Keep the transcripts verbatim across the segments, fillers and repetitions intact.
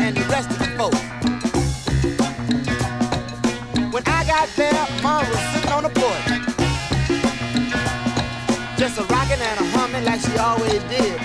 and the rest of the folks. When I got there, Mom was sitting on the porch, just a rocking and a humming like she always did.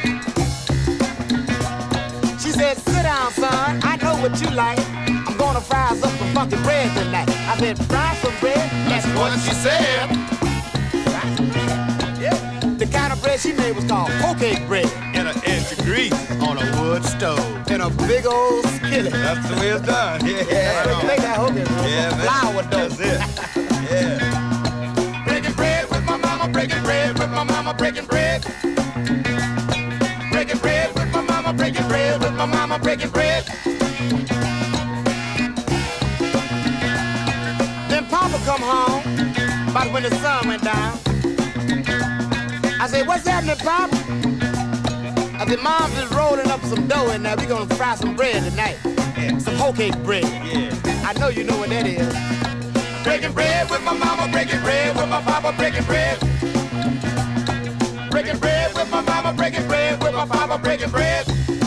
She said, sit down, son, I know what you like. I'm gonna fry us up some funky bread tonight. I said, fry some bread? That's what she said. Fry some bread? Yeah. The kind of bread she made was called hoe cake bread. In an inch of grease on a wood stove. In a big old skillet. That's the way it's done. Yeah. That's what you make that hoe cake bread. Yeah, man. Flour dough. That's it. Yeah. Breaking bread with my mama, breaking bread with my mama, breaking bread. Breaking bread with my mama, breaking bread with my mama, breaking bread. Then Papa come home about when the sun went down. I said, what's happening, Papa? I said, Mom's just rolling up some dough in there. We're gonna fry some bread tonight. Yeah. Some hoe cake bread. Yeah. I know you know what that is. Breaking bread with my mama, breaking bread with my papa, breaking bread. Breaking bread with my mama, breaking bread with my papa, breaking bread.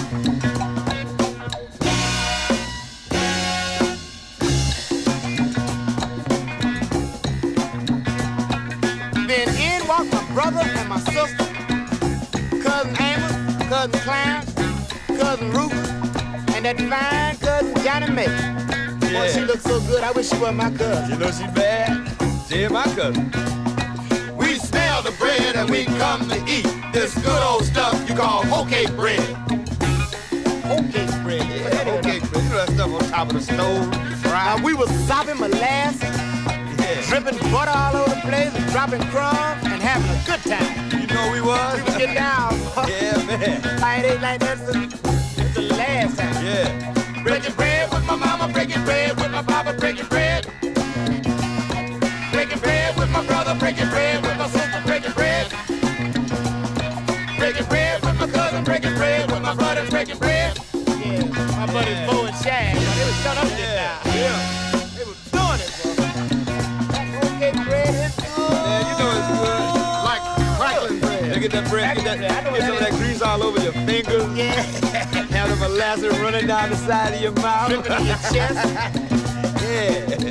Then in walked my brother and my sister, cousin Amos, cousin Clarence, cousin Rufus, and that fine cousin Johnny May. Yeah. Boy, she looked so good, I wish she was my cousin. You know she bad? She ain't my cousin. We smell the bread and we come to eat this good old stuff you call hoe cake bread. Hoe cake bread, Yeah, hoe cake bread. You know that stuff on top of the stove, Now fried. we was sopping molasses, Yeah. dripping butter all over the place, dropping crumbs, and having a good time. You know we was? We would get down. Yeah, man. Like it ain't like that's the, that's the last time. Yeah. Breaking bread with my mama, breaking bread with my papa, breaking bread. Breaking bread with my brother, breaking bread with my sister, breaking bread. Breaking bread with my cousin, breaking bread with my brothers, breaking bread. Yeah, my buddies Yeah. Bo and Shag, boy, they was shut up this Yeah, time. yeah. They was doing it, bro. That hoe cake bread is good. Yeah, you know it's good. Like crackling bread. They get that bread, get, that, I know what get some of that that grease all over your fingers. Yeah. Have the molasses running down the side of your mouth. Dripping in your chest. Yeah.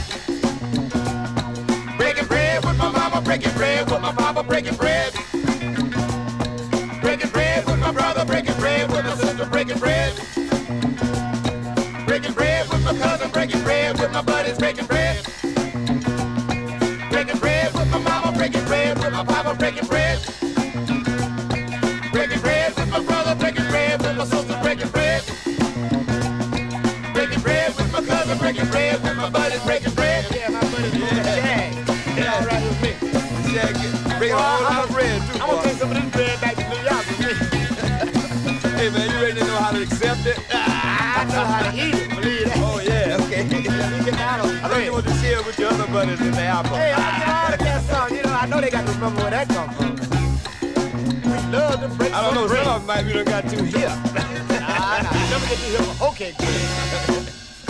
Breaking bread with my mama, breaking bread with my papa, breaking bread. Breaking bread with my brother, breaking bread with my sister, breaking bread. Breaking bread with my cousin, breaking bread with my buddies, breaking bread. Breaking bread with my mama, breaking bread with my papa, breaking bread. Breaking bread with my brother, breaking bread with my sister, breaking bread. Breaking bread with my cousin, breaking bread with my buddies, breaking bread. Yeah, my buddies Bo and Shag. They all right with me. Yeah, bring a whole lot of bread too, I'm gonna boy. take some of this bread back to New York with me. Hey man, you ready to know how to accept it? I know how to eat it, believe that. Oh yeah, okay. We get out of I know you want to share with your other buddies in the apple. Hey, I get all of that song. You know, I know they got to remember where that come from. We love to break I don't know, some bread. some of them might be done got too hip. Nah, nah, never get too hip for hoe cake bread.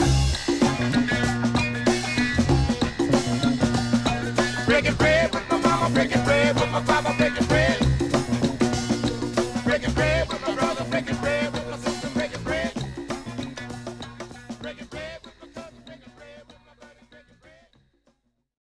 Breaking bread with my mama, breaking bread with my papa, breaking bread. Breaking bread with my brother, breaking bread with my sister, breaking bread. Breaking